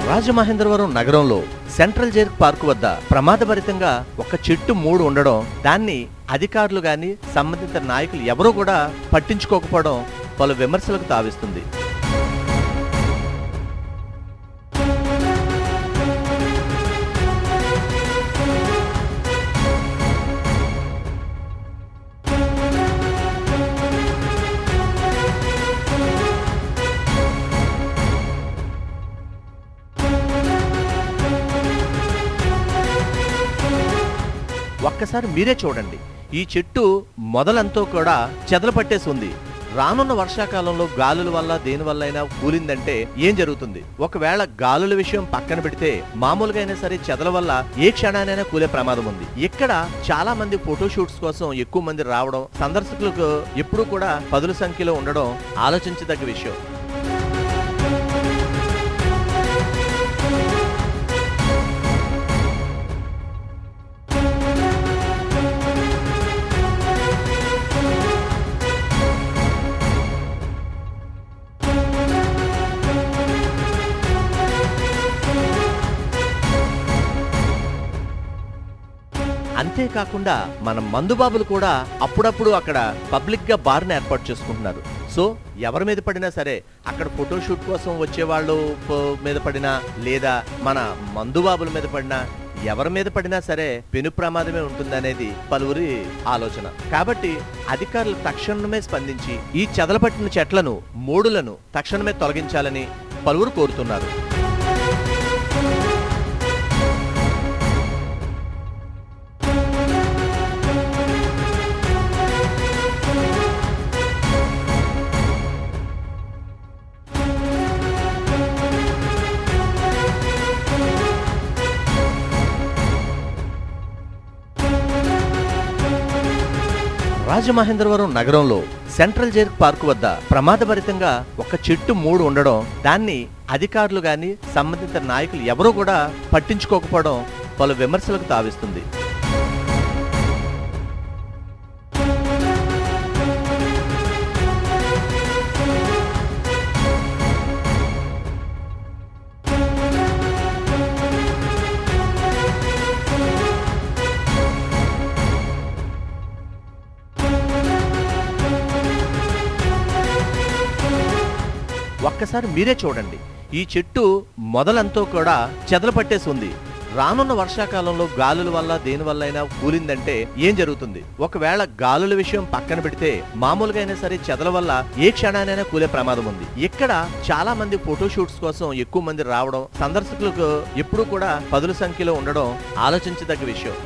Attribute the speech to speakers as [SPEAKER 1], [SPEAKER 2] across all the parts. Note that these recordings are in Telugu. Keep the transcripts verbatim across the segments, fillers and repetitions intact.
[SPEAKER 1] రాజమహేంద్రవరం నగరంలో సెంట్రల్ జైల్ పార్క్ వద్ద ప్రమాదభరితంగా ఒక చెట్టు మూడు ఉండడం, దాన్ని అధికారులు గాని సంబంధిత నాయకులు ఎవరూ కూడా పట్టించుకోకపోవడం పలు విమర్శలకు తావిస్తుంది. ఒక్కసారి మీరే చూడండి, ఈ చెట్టు మొదలంతా కూడా చెదలు పట్టేసి ఉంది. రానున్న వర్షాకాలంలో గాలుల వల్ల దేని వల్ల అయినా కూలిందంటే ఏం జరుగుతుంది? ఒకవేళ గాలుల విషయం పక్కన పెడితే మామూలుగా అయినా సరే చెదల వల్ల ఏ క్షణానైనా కూలే ప్రమాదం ఉంది. ఇక్కడ చాలా మంది ఫోటోషూట్స్ కోసం ఎక్కువ మంది రావడం, సందర్శకులకు ఎప్పుడూ కూడా పదుల సంఖ్యలో ఉండడం ఆలోచించదగ్గ విషయం. అంతేకాకుండా మన మందుబాబులు కూడా అప్పుడప్పుడు అక్కడ పబ్లిక్ గా బార్ని ఏర్పాటు చేసుకుంటున్నారు. సో ఎవరి మీద పడినా సరే, అక్కడ ఫోటోషూట్ కోసం వచ్చే వాళ్ళు మీద పడినా లేదా మన మందుబాబుల మీద పడినా, ఎవరి మీద పడినా సరే పెను ప్రమాదమే ఉంటుందనేది పలువురి ఆలోచన. కాబట్టి అధికారులు తక్షణమే స్పందించి ఈ చెదలపట్టిన చెట్లను, మూడులను తక్షణమే తొలగించాలని పలువురు కోరుతున్నారు. రాజమహేంద్రవరం నగరంలో సెంట్రల్ జైల్ పార్క్ వద్ద ప్రమాదభరితంగా ఒక చెట్టు మూడు ఉండడం, దాన్ని అధికారులు గాని సంబంధిత నాయకులు ఎవరూ కూడా పట్టించుకోకపోవడం పలు విమర్శలకు తావిస్తుంది. ఒక్కసారి మీరే చూడండి, ఈ చెట్టు మొదలంతా కూడా చెదలు పట్టేసి ఉంది. రానున్న వర్షాకాలంలో గాలుల వల్ల దేని వల్ల అయినా కూలిందంటే ఏం జరుగుతుంది? ఒకవేళ గాలుల విషయం పక్కన పెడితే మామూలుగా అయినా సరే చెదల వల్ల ఏ క్షణానైనా కూలే ప్రమాదం ఉంది. ఇక్కడ చాలా మంది ఫోటోషూట్స్ కోసం ఎక్కువ మంది రావడం, సందర్శకులకు ఎప్పుడూ కూడా పదుల సంఖ్యలో ఉండడం ఆలోచించదగ్గ విషయం.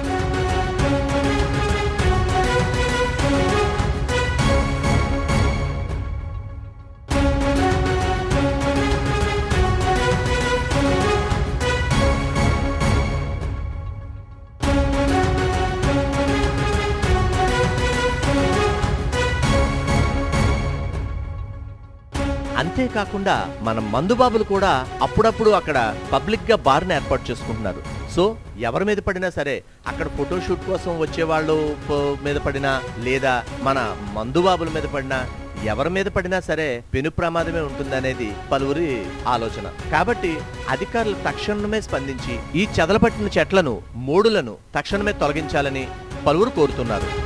[SPEAKER 1] అంతేకాకుండా మన మందుబాబులు కూడా అప్పుడప్పుడు అక్కడ పబ్లిక్ గా బార్ని ఏర్పాటు చేసుకుంటున్నారు. సో ఎవరి మీద పడినా సరే, అక్కడ ఫోటోషూట్ కోసం వచ్చే వాళ్ళు మీద పడినా లేదా మన మందుబాబుల మీద పడినా, ఎవరి మీద పడినా సరే పెను ప్రమాదమే ఉంటుందనేది పలువురి ఆలోచన. కాబట్టి అధికారులు తక్షణమే స్పందించి ఈ చెదలపట్టిన చెట్లను, మూడులను తక్షణమే తొలగించాలని పలువురు కోరుతున్నారు.